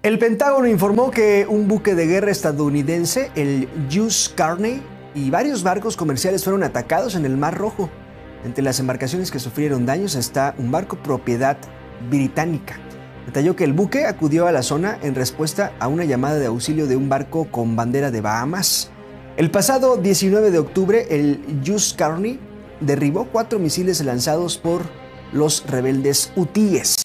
El Pentágono informó que un buque de guerra estadounidense, el USS Carney, y varios barcos comerciales fueron atacados en el Mar Rojo. Entre las embarcaciones que sufrieron daños está un barco propiedad británica. Detalló que el buque acudió a la zona en respuesta a una llamada de auxilio de un barco con bandera de Bahamas. El pasado 19 de octubre, el USS Carney derribó 4 misiles lanzados por los rebeldes hutíes.